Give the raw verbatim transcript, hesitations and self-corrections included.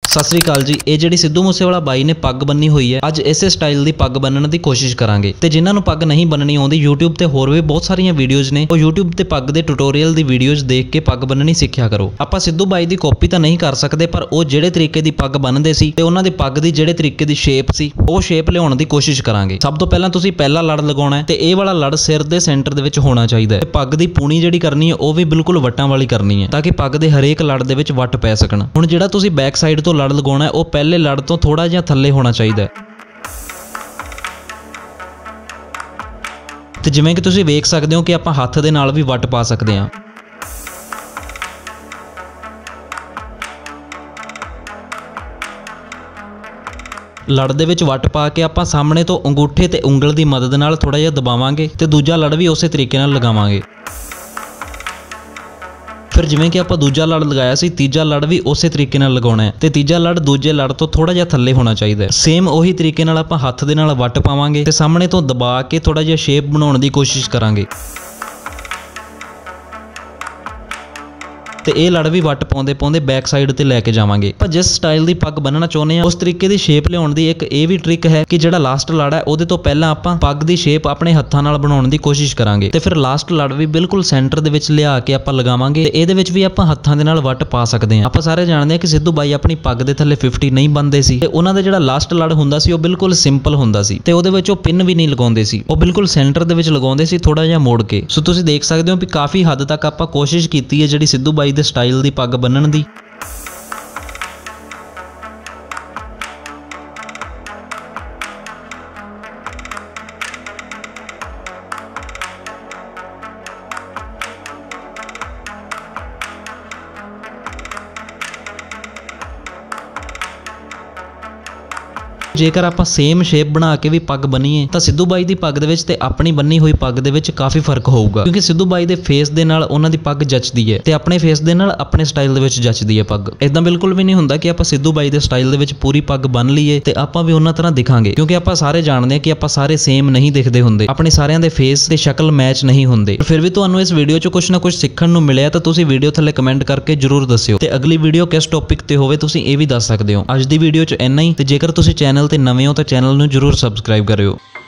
सत श्री अकाल जी। ये जिहड़ी सिद्धू मूसेवाला बाई ने पग बन्नी हुई है, अज इस स्टाइल की पग बन्नण की कोशिश करांगे। ते जिन्हां नूं पग नहीं बन्ननी आउंदी, यूट्यूब ते होर भी बहुत सारियां वीडियोज़ ने, वो यूट्यूब ते पग दे ट्यूटोरियल दी वीडियोज़ देख के पग बन्ननी सिੱਖਿਆ करो। आपां सिद्धू बाई दी कॉपी तां नहीं कर सकते, पर वो जिहड़े तरीके दी पग बन्नदे सी ते उन्हां दी पग दी जिहड़े तरीके दी शेप सी, वो शेप लिआउण दी कोशिश करांगे। सब तो पहलां तुसीं पहला लड़ लगाउणा है ते इह वाला लड़ सिर दे सेंटर दे विच होना चाहीदा है। पग दी पूणी जिहड़ी करनी है वो भी बिल्कुल वट्टां वाली करनी है, ताकि पग दे हरेक लड़ दे विच वट पै सकण। हुण जिहड़ा तुसीं बैक साइड तो लड़ लगाउणा है, वो पहले लड़ तो थोड़ा जिहा थल्ले होना चाहिए। ते जिवें कि तुसीं वेख सकदे हो कि आपां हत्थ दे नाल भी वट पा सकदे हां। लड़ दे विच वट पा के आपां सामने तो अंगूठे ते उंगल दी मदद नाल थोड़ा जिहा दबावांगे ते दूजा लड़ भी उसे तरीके नाल लगावांगे। फिर जिवें कि आपां दूजा लड़ लगाया सी, तीजा लड़ भी उस तरीके नाल लगाउणा है ते तीजा लड़ दूजे लड़ तो थोड़ा जिहा थल्ले होना चाहिए। सेम उही तरीके नाल आपां हत्थ दे नाल वट पावांगे ते सामने तो दबा के थोड़ा जिहा शेप बनाउण दी कोशिश करांगे। ते ये लड़ भी वट पाउंदे पाउंदे बैक साइड ते लैके जावांगे। पर जिस स्टाइल दी पग बन्नना चाहुंदे आ, उस तरीके दी शेप लिआउण दी एक ये भी ट्रिक है कि जिहड़ा लास्ट लड़ है उहदे तो पहलां आपां पग दी शेप अपने हत्थां नाल बनाउण दी कोशिश करांगे ते फिर लास्ट लड़ भी बिल्कुल सेंटर दे विच लिआ के आपां लगावांगे ते इहदे विच भी आपां हत्थां दे नाल वट पा सकदे हां। आपां सारे जाणदे हां कि सिद्धू बाई अपनी पग दे थल्ले फिफ्टी नहीं बन्नदे सी ते उहनां दा जिहड़ा लास्ट लड़ हुंदा सी, ओह बिल्कुल सिंपल हुंदा सी ते उहदे विच ओह पिन भी नहीं लगाउंदे सी, ओह बिल्कुल सेंटर दे विच लगाउंदे सी थोड़ा जिहा मोड़ के। सो तुसीं देख सकदे हो कि काफ़ी हद तक आपां कोशिश कीती है जिहड़ी सिद्धू बाई दे स्टाइल दी पग बन्नण दी। जेकर आपां सेम शेप बना के भी पग बनीए तो सिद्धू बाई दी पग दे विच ते अपनी बन्नी हुई पग दे विच काफ़ी फर्क होऊगा, क्योंकि सिद्धू बाई दे फेस दे नाल उन्हां दी पग जचदी है ते अपने फेस दे नाल अपने स्टाइल दे विच जचदी है पग। इदां बिल्कुल भी नहीं हुंदा कि आपां सिद्धू बाई दे स्टाइल दे विच पूरी पग बन लईए ते आपां भी उन्हां तरह दिखांगे, क्योंकि आपां सारे जाणदे हां कि आपां सारे सेम नहीं दिखदे हुंदे, अपने सारिਆਂ दे फेस ते शक्ल मैच नहीं हुंदे। फिर भी तुहानूं इस वीडियो च कुछ ना कुछ सीखण नूं मिलिआ तां तुसीं वीडियो थल्ले कमेंट करके जरूर दस्सिओ ते अगली वीडियो किस टॉपिक ते होवे तुसीं इह भी दस सकदे हो। अज दी वीडियो च इन्ना ही, ते जेकर तुसीं चैनल ते नवें हो तां चैनल नूं जरूर सबसक्राइब करियो।